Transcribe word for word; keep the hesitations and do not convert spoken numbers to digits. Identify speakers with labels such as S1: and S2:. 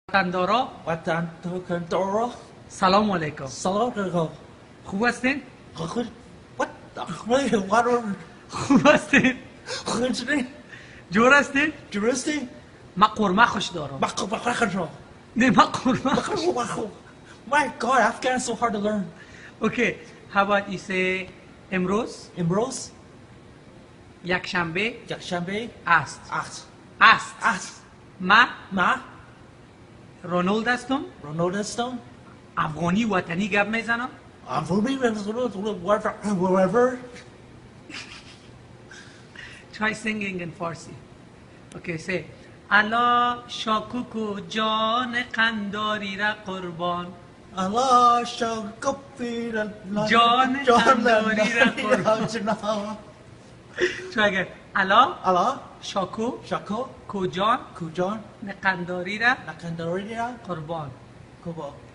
S1: وطندارا
S2: وطن دارا
S1: سلام علیکم.
S2: سلام علیکم.
S1: خوب هستین؟
S2: خود what the what
S1: خوب هستین؟
S2: خودی
S1: جور هستین؟
S2: درستی
S1: من قورمه خوش دارم.
S2: بخو بخو بخو
S1: نه من قورمه خوش.
S2: بخو بخو my god Afghan is so hard to learn.
S1: Okay, how about you say امروز
S2: امروز
S1: یک شنبه
S2: یک شنبه
S1: است.
S2: است
S1: است.
S2: است
S1: ما
S2: ما
S1: رونالد هستم.
S2: رونالد هستم.
S1: افغانی وطنی گپ میزنم.
S2: افغانی whatever.
S1: Try singing in Farsi. Okay, say الا شاکوکو جان قنداری را قربان.
S2: Allah شاکوپی
S1: جان قنداری را قربان. Try again. الا
S2: Allah
S1: شاکو
S2: شاکو
S1: کو جان
S2: کوجان
S1: قنداری را
S2: نکنداری را
S1: قربان.
S2: کوبا